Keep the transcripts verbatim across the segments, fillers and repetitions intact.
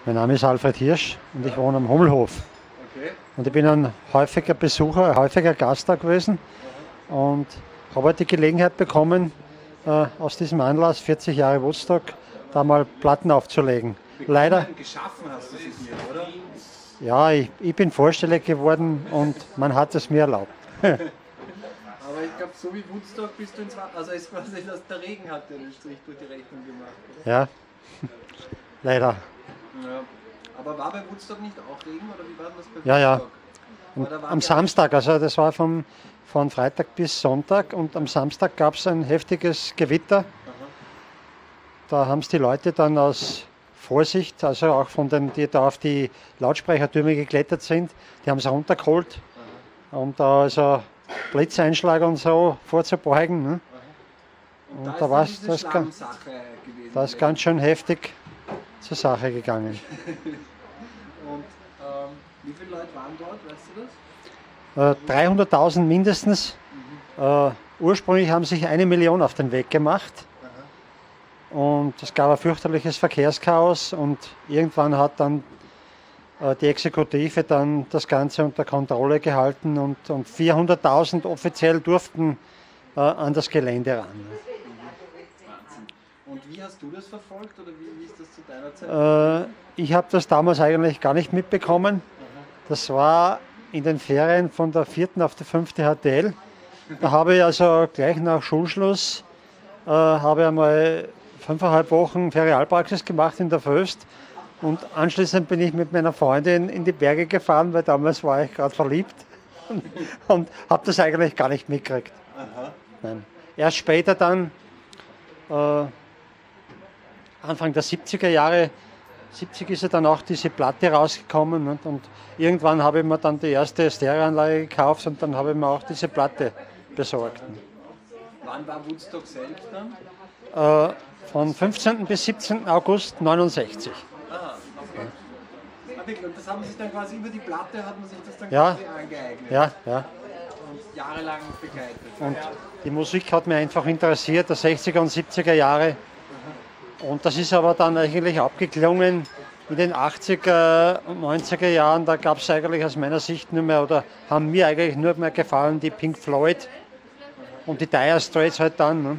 Mein Name ist Alfred Hirsch und ich wohne am Hummelhof. Okay. Und ich bin ein häufiger Besucher, ein häufiger Gast da gewesen und habe halt die Gelegenheit bekommen, äh, aus diesem Anlass, vierzig Jahre Woodstock, da mal Platten aufzulegen. Bekommen, Leider, geschaffen hast du sie hier, oder? ja, ich, ich bin vorstellig geworden und man hat es mir erlaubt. Aber ich glaube, so wie Woodstock bist du ins Wasser, also es quasi, dass der Regen hat ja den Strich durch die Rechnung gemacht, oder? Ja, leider. Ja. Aber war bei Woodstock nicht auch Regen, oder wie war denn das bei Ja, ja. Woodstock? Und Aber da waren am die Samstag, also das war vom, von Freitag bis Sonntag und am Samstag gab es ein heftiges Gewitter. Aha. Da haben es die Leute dann aus Vorsicht, also auch von den, die da auf die Lautsprechertürme geklettert sind, die haben es runtergeholt, Aha. um da also Blitzeinschlag und so vorzubeugen. Ne? Und, Und da da ist war's- dann diese das kann- Schlammsache gewesen. Da ist ganz schön heftig zur Sache gegangen. Und ähm, wie viele Leute waren dort, weißt du das? Äh, dreihunderttausend mindestens. Äh, ursprünglich haben sich eine Million auf den Weg gemacht. Aha. Und es gab ein fürchterliches Verkehrschaos und irgendwann hat dann äh, die Exekutive dann das Ganze unter Kontrolle gehalten und, und vierhunderttausend offiziell durften äh, an das Gelände ran. Wahnsinn. Und wie hast du das verfolgt, oder wie, wie ist das zu deiner Zeit? Äh, ich habe das damals eigentlich gar nicht mitbekommen. Das war in den Ferien von der vierten auf die fünfte H T L. Da habe ich also gleich nach Schulschluss äh, habe ich einmal fünfeinhalb Wochen Ferialpraxis gemacht in der Föst und anschließend bin ich mit meiner Freundin in die Berge gefahren, weil damals war ich gerade verliebt und, und habe das eigentlich gar nicht mitgekriegt. Aha. Nein. Erst später dann, äh, Anfang der siebziger Jahre, siebzig ist ja dann auch diese Platte rausgekommen und, und irgendwann habe ich mir dann die erste Stereoanlage gekauft und dann habe ich mir auch diese Platte besorgt. Wann war Woodstock selbst dann? Äh, von fünfzehnten bis siebzehnten August neunundsechzig. Aha, okay. Ah, wirklich, und das haben sich dann quasi über die Platte, hat man sich das dann Ja. quasi angeeignet Ja, ja. und jahrelang begleitet. Und die Musik hat mich einfach interessiert, der sechziger und siebziger Jahre. Und das ist aber dann eigentlich abgeklungen in den achtziger und neunziger Jahren. Da gab es eigentlich aus meiner Sicht nur mehr, oder haben mir eigentlich nur mehr gefallen, die Pink Floyd und die Dire Straits halt dann. Ne?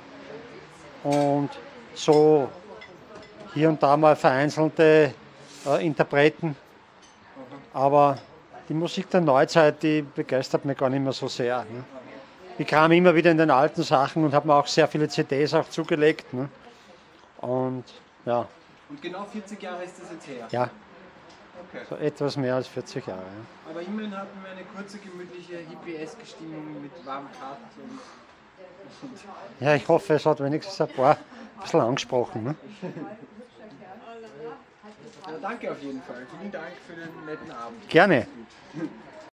Und so hier und da mal vereinzelte äh, Interpreten. Aber die Musik der Neuzeit, die begeistert mich gar nicht mehr so sehr. Ne? Ich kam immer wieder in den alten Sachen und habe mir auch sehr viele C Ds auch zugelegt. Ne? Und ja, Und genau vierzig Jahre ist das jetzt her. ja, Okay. so etwas mehr als vierzig Jahre. Ja. Aber immerhin hatten wir eine kurze, gemütliche hippieske Stimmung mit warmem Kaffee und, und Ja, ich hoffe, es hat wenigstens ein paar ein bisschen angesprochen. Ne? ja, danke auf jeden Fall. Vielen Dank für den netten Abend. Gerne.